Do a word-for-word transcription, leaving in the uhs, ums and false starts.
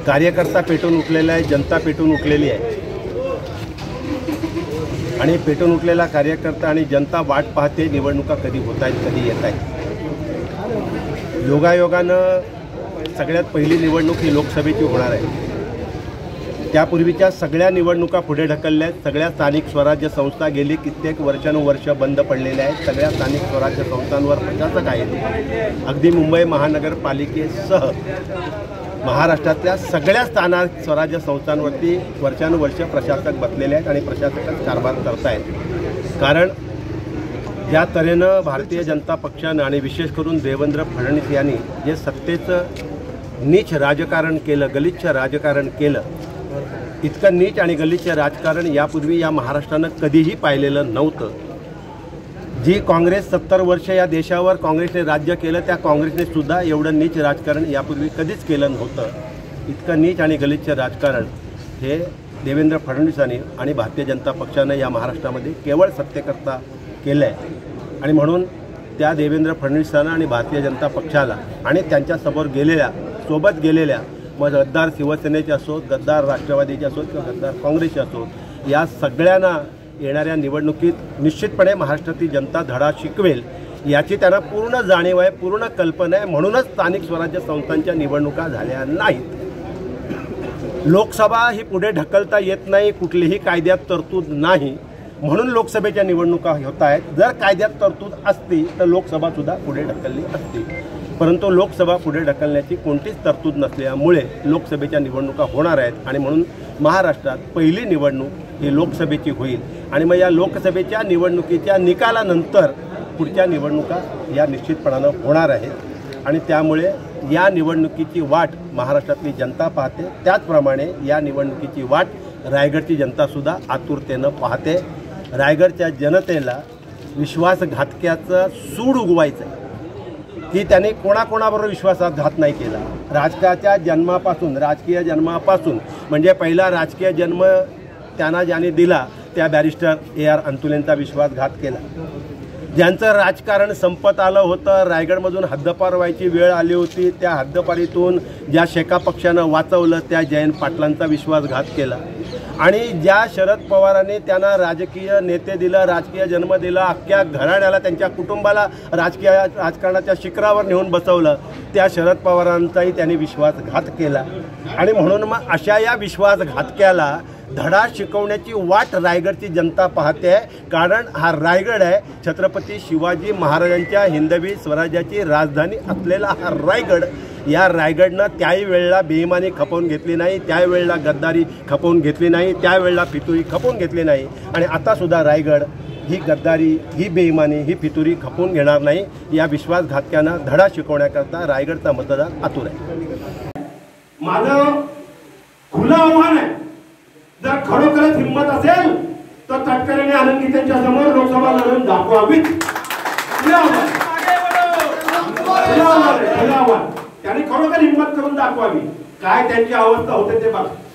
कार्यकर्ता पेटून उठलेला आहे, जनता पेटून उठलेली आहे आणि पेटून उठलेला कार्यकर्ता आणि जनता वाट पाहते निवडणुका कधी होत आहेत, कधी येत आहेत। योगायोगानं सगळ्यात पहिली निवडणूक ही लोकसभेची होणार आहे। त्यापूर्वीच्या सगळ्या निवडणुका पुढे ढकलल्या आहेत। सगळ्या स्थानिक स्वराज्य संस्था गेली कित्येक वर्षानुवर्ष बंद पडलेल्या आहेत। सगळ्या स्थानिक स्वराज्य संस्थांवर प्रशासक आहेत। अगदी मुंबई महानगरपालिकेसह महाराष्ट्रातल्या सगळ्या स्थानिक स्वराज्य संस्थांवरती वर्षानुवर्ष प्रशासक बसलेले आहेत आणि प्रशासकच कारभार करत आहेत। कारण ज्या तऱ्हेनं भारतीय जनता पक्षानं आणि विशेष करून देवेंद्र फडणवीस यांनी जे सत्तेचं नीच राजकारण केलं, गलिच्छ राजकारण केलं, इतकं नीच आणि गलिच्छ राजकारण यापूर्वी या महाराष्ट्रानं कधीही पाहिलेलं नव्हतं। जी काँग्रेस सत्तर वर्ष या देशावर काँग्रेसने राज्य केलं, त्या काँग्रेसने सुद्धा एवढं नीच राजकारण यापूर्वी कधीच केलं नव्हतं। इतकं नीच आणि गलिच्छ राजकारण हे देवेंद्र फडणवीसांनी आणि भारतीय जनता पक्षानं या महाराष्ट्रामध्ये केवळ सत्तेकरता केलं आहे। आणि म्हणून त्या देवेंद्र फडणवीसांना आणि भारतीय जनता पक्षाला आणि त्यांच्यासमोर गेलेल्या सोबत गेलेल्या मग गद्दार शिवसेनेचे असोत, गद्दार राष्ट्रवादीचे असोत किंवा गद्दार काँग्रेसचे असोत, या सगळ्यांना येणाऱ्या निवडणुकीत निश्चितपणे महाराष्ट्रातील जनता धडा शिकवेल याची त्यांना पूर्ण जाणीव आहे, पूर्ण कल्पना आहे। म्हणूनच स्थानिक स्वराज्य संस्थांच्या निवडणुका झाल्या नाहीत। लोकसभा ही पुढे ढकलता येत नाही, कुठलीही कायद्यात तरतूद नाही, म्हणून लोकसभेच्या निवडणुका होत आहेत। जर कायद्यात तरतूद असती तर लोकसभासुद्धा पुढे ढकलली असती, परंतु लोकसभा पुढे ढकलण्याची कोणतीच तरतूद नसल्यामुळे लोकसभेच्या निवडणुका होणार आहेत आणि म्हणून महाराष्ट्रात पहिली निवडणूक ही लोकसभेची होईल आणि मग या लोकसभेच्या निवडणुकीच्या निकालानंतर पुढच्या निवडणुका या निश्चितपणानं होणार आहेत आणि त्यामुळे या निवडणुकीची वाट महाराष्ट्रातली जनता पाहते। त्याचप्रमाणे या निवडणुकीची वाट रायगडची जनतासुद्धा आतुरतेनं पाहते। रायगडच्या जनतेला विश्वासघातक्याचं सूड उगवायचं आहे की त्यांनी कोणाकोणाबरोबर विश्वासघात नाही केला। राजकारणाच्या जन्मापासून राजकीय जन्मापासून म्हणजे पहिला राजकीय जन्म त्यांना ज्याने दिला त्या बॅरिस्टर ए आर अंतुलेंचा विश्वासघात केला। ज्यांचं राजकारण संपत आलं होतं, रायगडमधून हद्दपार व्हायची वेळ आली होती, त्या हद्दपारीतून ज्या शेका पक्षानं वाचवलं त्या जयंत पाटलांचा विश्वासघात केला आणि ज्या शरद पवारांनी त्यांना राजकीय नेते दिलं, राजकीय जन्म दिला, अख्ख्या घराण्याला त्यांच्या कुटुंबाला राजकीय राजकारणाच्या शिखरावर नेऊन बसवलं, त्या शरद पवारांचाही त्यांनी विश्वासघात केला। आणि म्हणून मग अशा या विश्वासघातक्याला धडा शिकवण्याची वाट रायगडची जनता पाहते आहे। कारण हा रायगड आहे छत्रपती शिवाजी महाराजांच्या हिंदवी स्वराज्याची राजधानी असलेला हा रायगड। या रायगडनं त्याही वेळेला बेईमानी खपवून घेतली नाही, त्यावेळेला गद्दारी खपवून घेतली नाही, त्यावेळेला फितुरी खपवून घेतली नाही आणि आतासुद्धा रायगड ही गद्दारी, ही बेईमानी, ही फितुरी खपवून घेणार नाही। या विश्वासघातक्यांना धडा शिकवण्याकरता रायगडचा मतदार आतुर आहे। माझं खुलं आव्हान आहे, जर खरोखरच हिंमत असेल तर तटकरेने आनंदी त्यांच्या समोर लोकसभा लढवून दाखवावीत। त्यांनी खरोखर हिंमत करून दाखवावी। काय त्यांची अवस्था होते ते बघा।